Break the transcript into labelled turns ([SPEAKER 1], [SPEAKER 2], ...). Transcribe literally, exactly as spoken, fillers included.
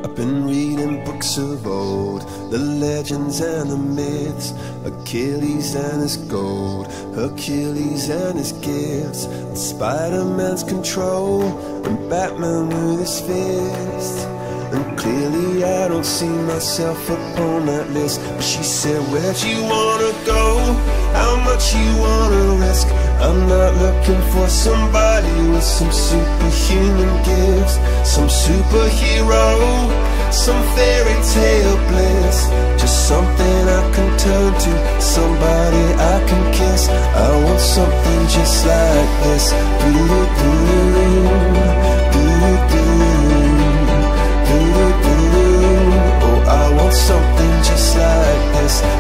[SPEAKER 1] I've been reading books of old, the legends and the myths, Achilles and his gold, Hercules and his gifts, and Spider-Man's control, and Batman with his fists. And clearly I don't see myself upon that list. But she said, where'd you wanna go? How much you wanna risk? I'm not looking for somebody with some superhuman gifts, some superhero, some fairy tale bliss. Just something I can turn to, somebody I can kiss. I want something just like this. Do-do-do, do-do-do. Oh, I want something just like this.